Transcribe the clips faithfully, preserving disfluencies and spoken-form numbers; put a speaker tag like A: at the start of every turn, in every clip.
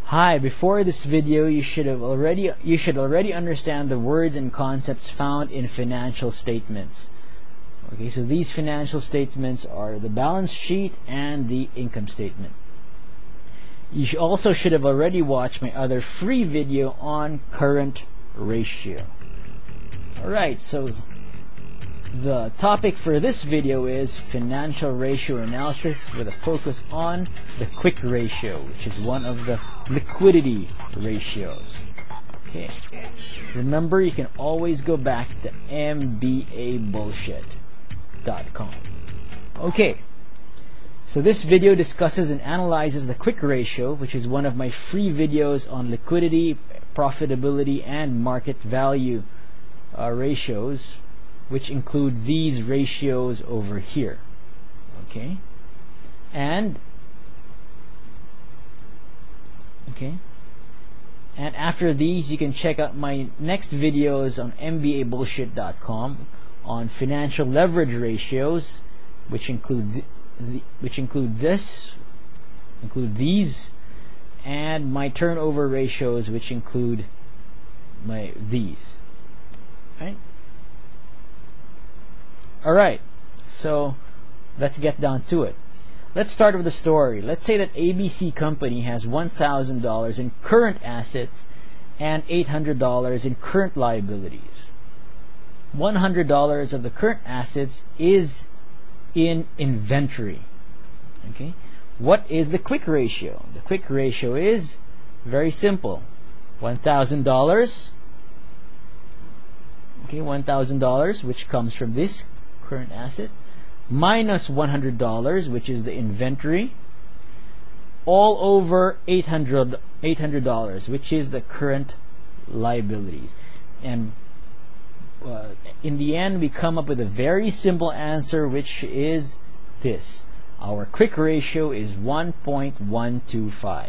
A: Hi, before this video you should have already you should already understand the words and concepts found in financial statements. Okay, so these financial statements are the balance sheet and the income statement. You sh also should have already watched my other free video on current ratio. Alright, so the topic for this video is financial ratio analysis with a focus on the quick ratio, which is one of the liquidity ratios. Okay. Remember, you can always go back to M B A bullshit dot com. Okay. So this video discusses and analyzes the quick ratio, which is one of my free videos on liquidity, profitability, and market value uh, ratios, which include these ratios over here. Okay, and okay, and after these, you can check out my next videos on M B A bullshit dot com on financial leverage ratios, which include th the, which include this, include these, and my turnover ratios, which include my these. Right. Alright, so let's get down to it. Let's start with the story. Let's say that A B C Company has one thousand dollars in current assets and eight hundred dollars in current liabilities. one hundred dollars of the current assets is in inventory. Okay, what is the quick ratio? The quick ratio is very simple. one thousand dollars, okay, one thousand dollars, which comes from this current assets, minus one hundred dollars, which is the inventory, all over eight hundred dollars, which is the current liabilities. And uh, in the end, we come up with a very simple answer, which is this. Our quick ratio is one point one two five.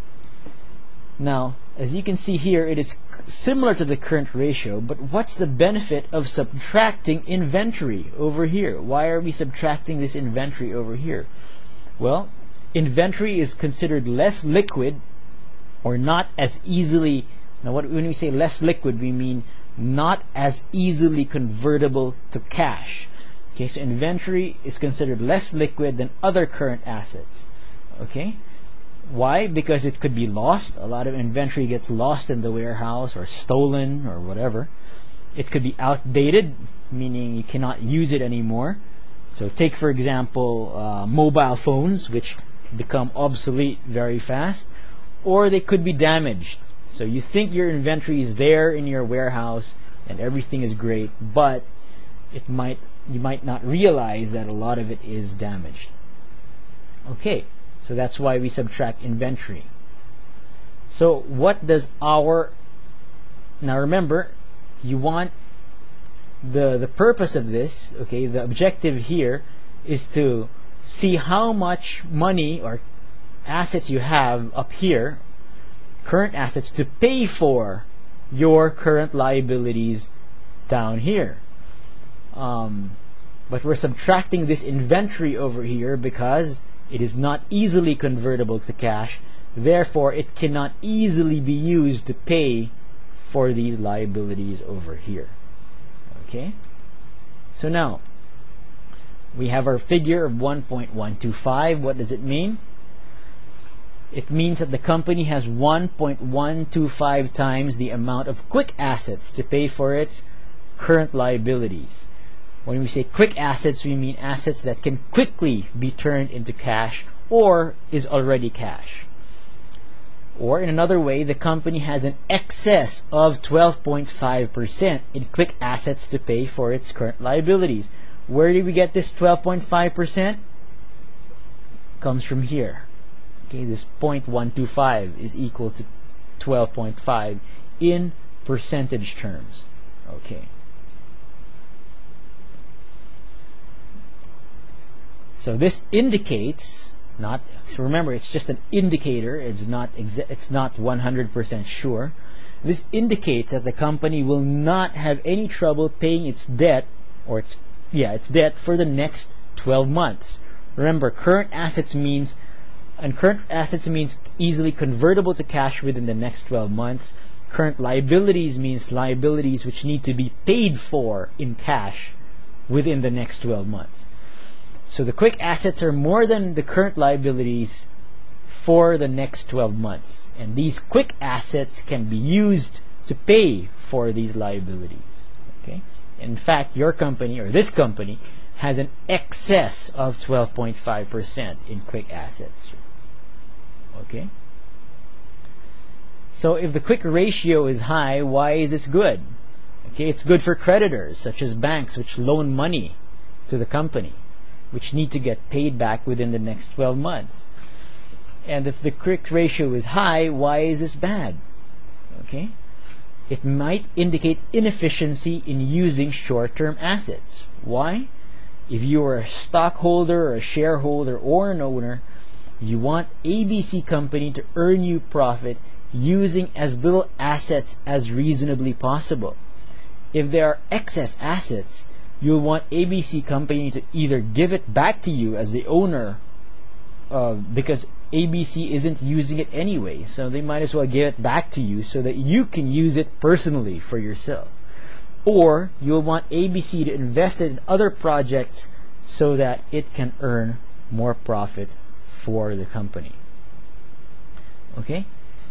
A: Now, as you can see here, it is similar to the current ratio, but what's the benefit of subtracting inventory over here? Why are we subtracting this inventory over here? Well, inventory is considered less liquid, or not as easily, now what, when we say less liquid, we mean not as easily convertible to cash. Okay, so inventory is considered less liquid than other current assets. Okay? Why? Because it could be lost. A lot of inventory gets lost in the warehouse or stolen or whatever. It could be outdated, meaning you cannot use it anymore. So take, for example, uh, mobile phones, which become obsolete very fast. Or they could be damaged. So you think your inventory is there in your warehouse and everything is great, but it might you might not realize that a lot of it is damaged. Okay. So that's why we subtract inventory. So what does our, now remember, you want the the purpose of this, okay, the objective here is to see how much money or assets you have up here, current assets, to pay for your current liabilities down here. Um, but we're subtracting this inventory over here because it is not easily convertible to cash, therefore it cannot easily be used to pay for these liabilities over here. Okay? So now, we have our figure of one point one two five. What does it mean? It means that the company has one point one two five times the amount of quick assets to pay for its current liabilities. When we say quick assets, we mean assets that can quickly be turned into cash or is already cash. Or in another way, the company has an excess of twelve point five percent in quick assets to pay for its current liabilities. Where do we get this twelve point five percent? Comes from here. Okay, this zero point one two five is equal to twelve point five in percentage terms. Okay. So this indicates, not, so remember, it's just an indicator. It's not exa it's not one hundred percent sure. This indicates that the company will not have any trouble paying its debt, or its yeah, its debt for the next twelve months. Remember, current assets means And current assets means easily convertible to cash within the next twelve months. Current liabilities means liabilities which need to be paid for in cash within the next twelve months. So the quick assets are more than the current liabilities for the next twelve months. And these quick assets can be used to pay for these liabilities. Okay? In fact, your company or this company has an excess of twelve point five percent in quick assets. Okay? So if the quick ratio is high, why is this good? Okay, it's good for creditors such as banks which loan money to the company, which need to get paid back within the next twelve months. And if the quick ratio is high, why is this bad? Okay? It might indicate inefficiency in using short-term assets. Why? If you are a stockholder or a shareholder or an owner, you want A B C company to earn you profit using as little assets as reasonably possible. If there are excess assets, you'll want A B C company to either give it back to you as the owner uh, because A B C isn't using it anyway, so they might as well give it back to you so that you can use it personally for yourself. Or you'll want A B C to invest it in other projects so that it can earn more profit for the company. Okay?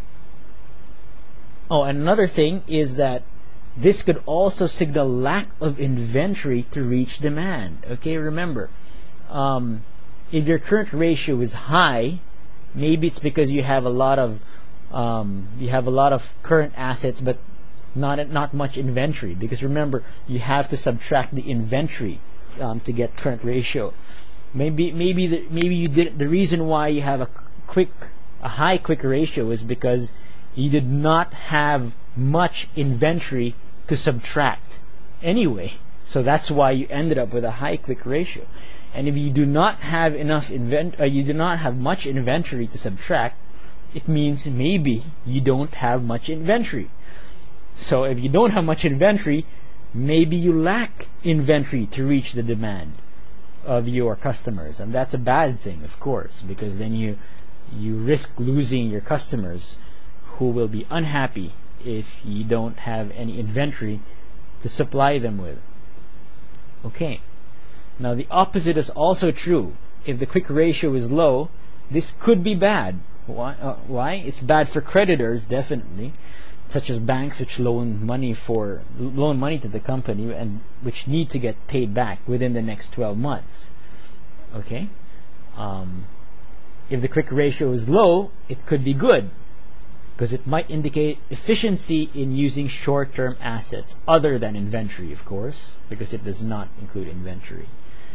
A: Oh, and another thing is that this could also signal lack of inventory to reach demand. Okay, remember, um, if your current ratio is high, maybe it's because you have a lot of um, you have a lot of current assets, but not not much inventory. Because remember, you have to subtract the inventory um, to get current ratio. Maybe maybe the, maybe you did the reason why you have a quick a high quick ratio is because you did not have much inventory to subtract anyway. So that's why you ended up with a high quick ratio. And if you do not have enough invent uh, you do not have much inventory to subtract, it means maybe you don't have much inventory. So if you don't have much inventory, maybe you lack inventory to reach the demand of your customers, and that's a bad thing, of course, because then you you risk losing your customers who will be unhappy if you don't have any inventory to supply them with. Okay. Now the opposite is also true. If the quick ratio is low, this could be bad. Why? Uh, why? It's bad for creditors, definitely, such as banks which loan money for loan money to the company and which need to get paid back within the next twelve months. Okay. Um, if the quick ratio is low, it could be good, because it might indicate efficiency in using short-term assets other than inventory, of course, because it does not include inventory.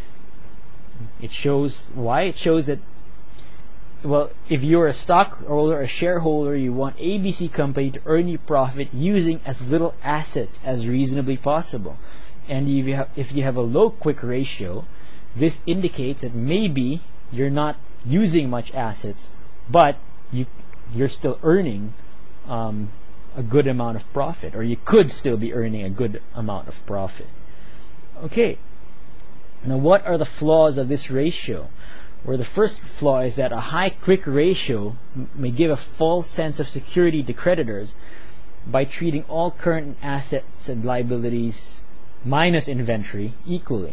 A: It shows why it shows that, well, if you're a stockholder or a shareholder, you want A B C company to earn you profit using as little assets as reasonably possible. And if you have, if you have a low quick ratio, this indicates that maybe you're not using much assets, but you you're still earning um, a good amount of profit, or you could still be earning a good amount of profit. Okay. Now, what are the flaws of this ratio? Where the first flaw is that a high quick ratio may give a false sense of security to creditors by treating all current assets and liabilities minus inventory equally.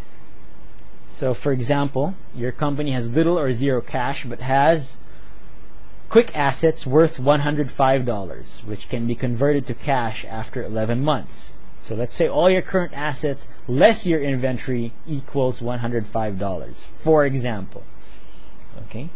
A: So, for example, your company has little or zero cash but has quick assets worth one hundred five dollars, which can be converted to cash after eleven months. So let's say all your current assets less your inventory equals one hundred five dollars, for example. Okay.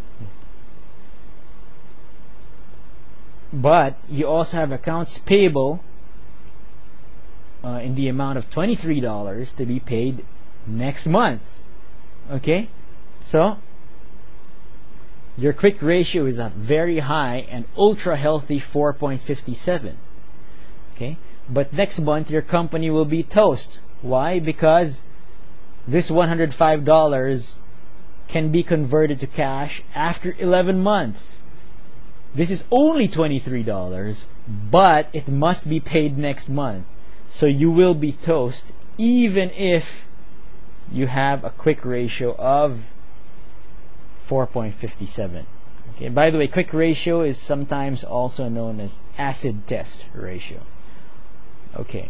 A: But you also have accounts payable uh, in the amount of twenty-three dollars to be paid next month. Okay. So your quick ratio is a very high and ultra healthy four point five seven. Okay. But next month your company will be toast. Why? Because this one hundred five dollars can be converted to cash after eleven months. This is only twenty-three dollars, but it must be paid next month. So you will be toast even if you have a quick ratio of four point five seven. Okay, by the way, quick ratio is sometimes also known as acid test ratio. Okay.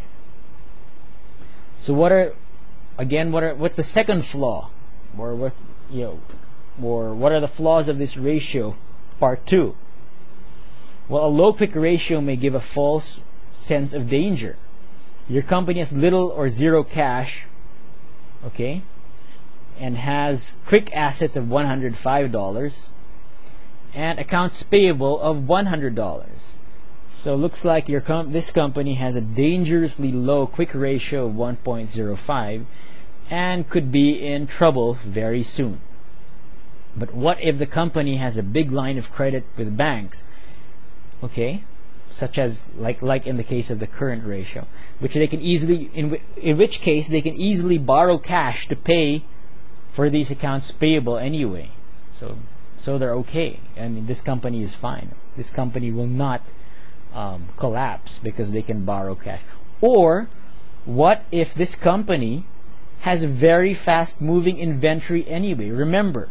A: So what are again what are what's the second flaw? Or what you know or what are the flaws of this ratio? Part two. Well, a low quick ratio may give a false sense of danger. Your company has little or zero cash, okay, and has quick assets of one hundred five dollars and accounts payable of one hundred dollars. So looks like your com this company has a dangerously low quick ratio of one point zero five and could be in trouble very soon. But what if the company has a big line of credit with banks, okay, such as like like in the case of the current ratio, which they can easily in in which case they can easily borrow cash to pay for these accounts payable anyway. So so they're okay. I mean, this company is fine. This company will not um, collapse because they can borrow cash. Or what if this company has a very fast moving inventory anyway? Remember,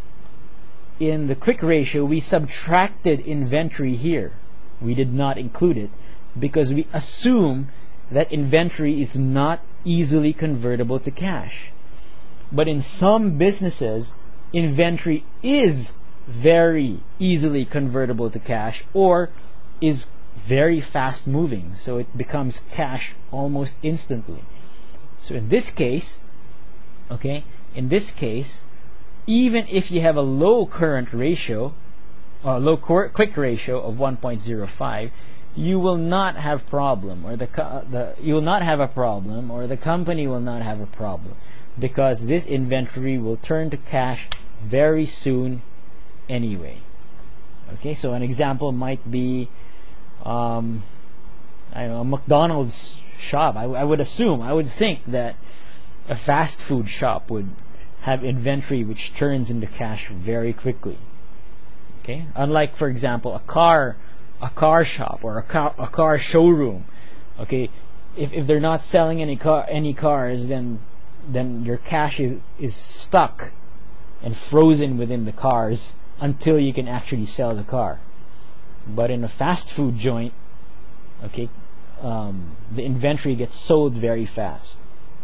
A: in the quick ratio we subtracted inventory here. We did not include it because we assume that inventory is not easily convertible to cash. But in some businesses, inventory is very easily convertible to cash or is very fast moving, so it becomes cash almost instantly. So in this case, okay, in this case, even if you have a low current ratio, a low quick ratio of one point zero five, you will not have problem, or the, the you will not have a problem, or the company will not have a problem, because this inventory will turn to cash very soon anyway. Okay, so an example might be, um, I don't know, a McDonald's shop. I, I would assume, I would think that a fast food shop would have inventory which turns into cash very quickly. Okay, unlike, for example, a car, a car shop or a car, a car showroom. Okay, if if they're not selling any car, any cars, then then your cash is is stuck and frozen within the cars until you can actually sell the car. But in a fast food joint, okay, um, the inventory gets sold very fast.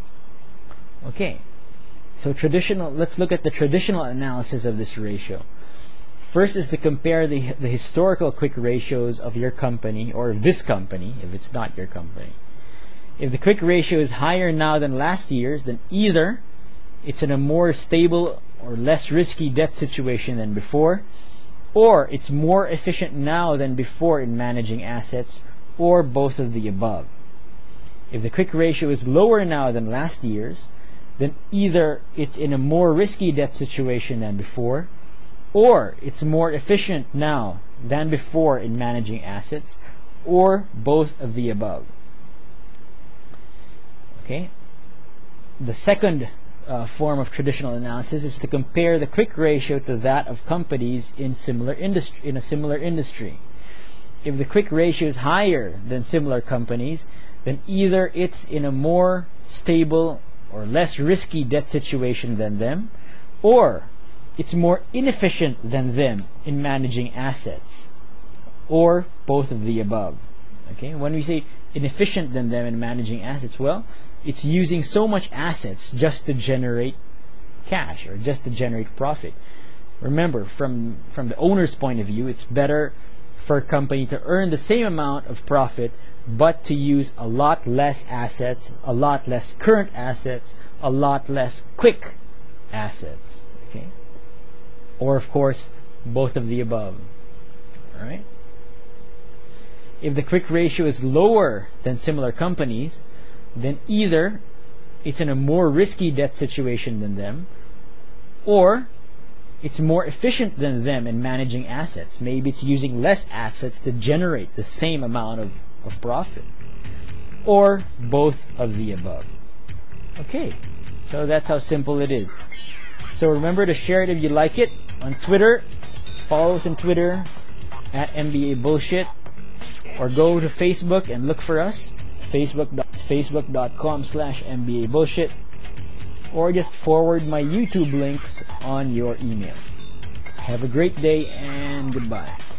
A: Okay, so traditional. Let's look at the traditional analysis of this ratio. First is to compare the, the historical quick ratios of your company, or this company, if it's not your company. If the quick ratio is higher now than last year's, then either it's in a more stable or less risky debt situation than before, or it's more efficient now than before in managing assets, or both of the above. If the quick ratio is lower now than last year's, then either it's in a more risky debt situation than before, or it's more efficient now than before in managing assets, or both of the above. Okay. The second uh, form of traditional analysis is to compare the quick ratio to that of companies in similar industry in a similar industry. If the quick ratio is higher than similar companies, then either it's in a more stable or less risky debt situation than them, or it's more inefficient than them in managing assets, or both of the above. Okay, when we say inefficient than them in managing assets, well, it's using so much assets just to generate cash or just to generate profit. Remember, from from the owner's point of view, it's better for a company to earn the same amount of profit but to use a lot less assets, a lot less current assets, a lot less quick assets. Okay, or of course both of the above. All right. If the quick ratio is lower than similar companies, then either it's in a more risky debt situation than them, or it's more efficient than them in managing assets. Maybe it's using less assets to generate the same amount of, of profit, or both of the above. Okay, so that's how simple it is. So remember to share it if you like it on Twitter. Follow us on Twitter at M B A Bullshit, or go to Facebook and look for us, facebook facebook dot com slash M B A Bullshit, or just forward my YouTube links on your email. Have a great day and goodbye.